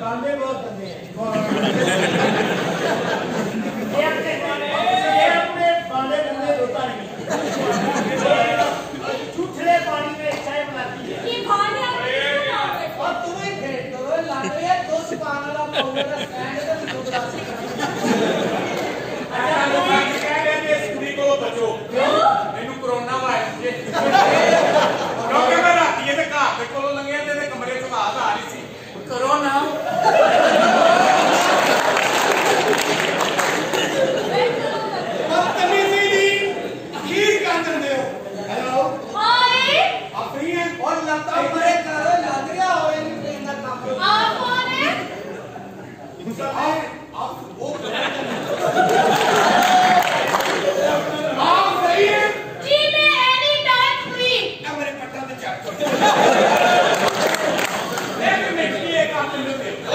गाने बहुत गंदे हैं अपने बाले गंदे रोता नहीं छूछड़े पानी में चाय बनाती है ये भाने और तुम्हें खेल करो लग रही है दो दुकान वाला पाउडर का स्टैंड है तो उदास अच्छा लोग कह रहे हैं इस कुड़ी को बचो मैनू कोरोना वायरस जे क्योंकि मैं राती ये घर के कोलों लंघिया ते कमरे च आवाज आ रही सी कोरोना और लगता है लग रहा हो ट्रेन का काम आप कौन है आप वो आप सही है जी मैं एनी टाइम फ्री मेरे पट्टा में चढ़ एक मिनट के लिए काम कर लो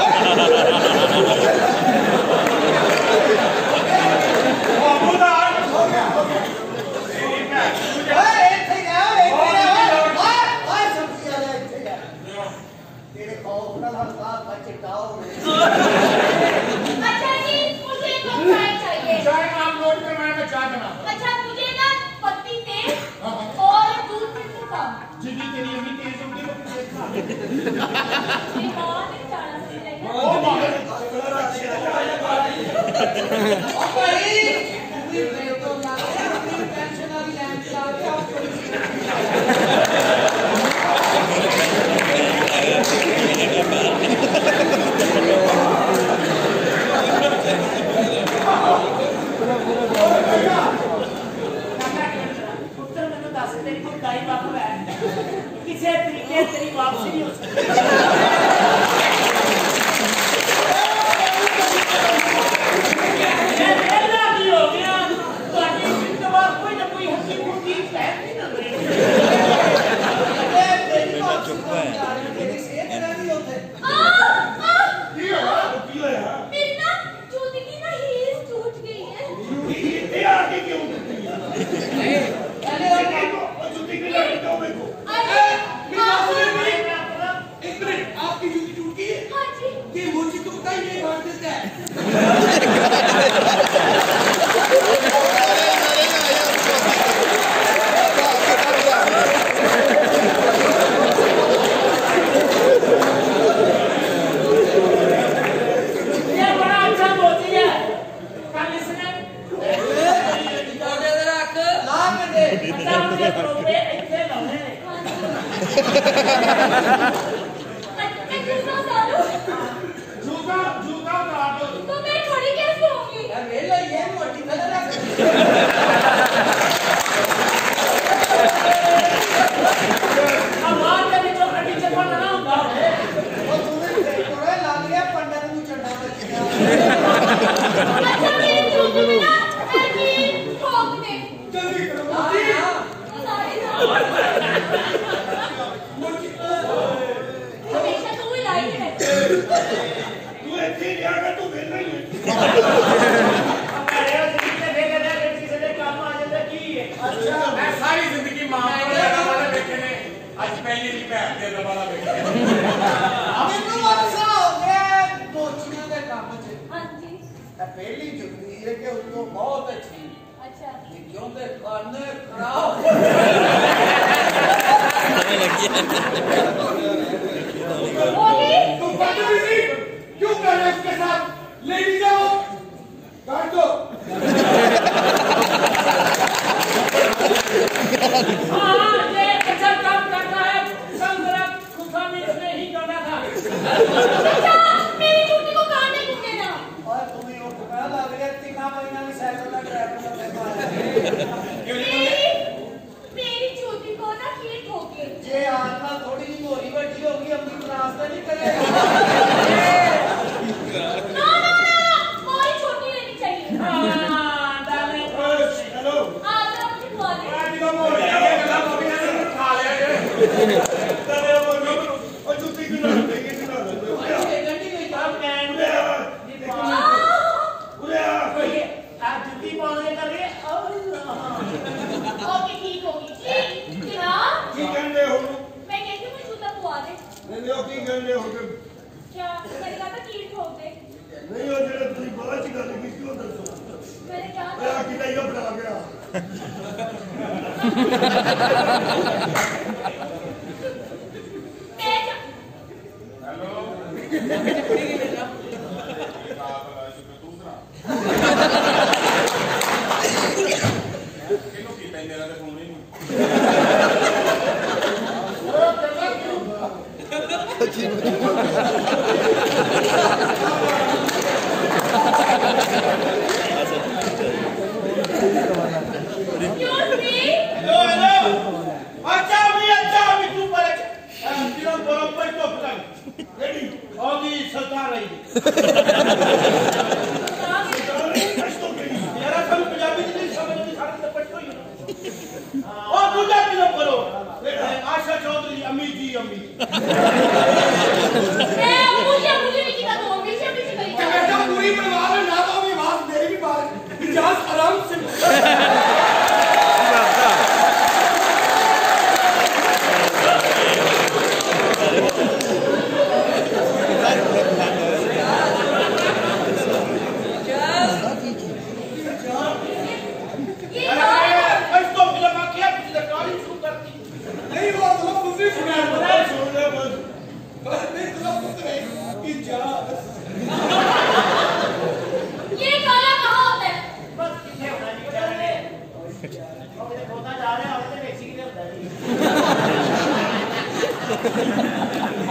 अच्छा जी मुझे तो चाय चाहिए चाय आप लोड करवाएं मैं चाय बना अच्छा मुझे ना पत्ती तेज और दूध बिल्कुल कम जिंदगी तेरी अम्मी तेज होगी तो तेज खा ये बहुत ही चाला सी लगी ओ मां किसी तरीके तेरी वापसी नहीं हो सकती मेरी चोटी को ना कीट हो गई ये आत्मा थोड़ी सी मोरी तेज हेलो दूसरा किन्हों की मेरा तो फोन ही नहीं क्यूट भी हेलो अच्छा भी तू पर तीनों बराबर तो पकड़ रेडी होगी सरकार रही यार हम पंजाबी नहीं समझते सारे तो पढ़तो ही और दूसरा तीनों करो आशा चौधरी अम्मी जी मुझे नहीं किया तो हमेशा भी करी जा बेटा पूरी बनवा ले ना तो भी आवाज दे भी बाहर इजाज आराम से तो फिल्म आखिया पिछले गाड़ी शुरू करती नहीं वो तो दूसरी सुना है बस नहीं तो पुत्र है इजाज ये गाना कहाँ होता है बस कितने होना नहीं बेचारे और कितने खोता जा रहे हैं और कितने बेची के लिए होता है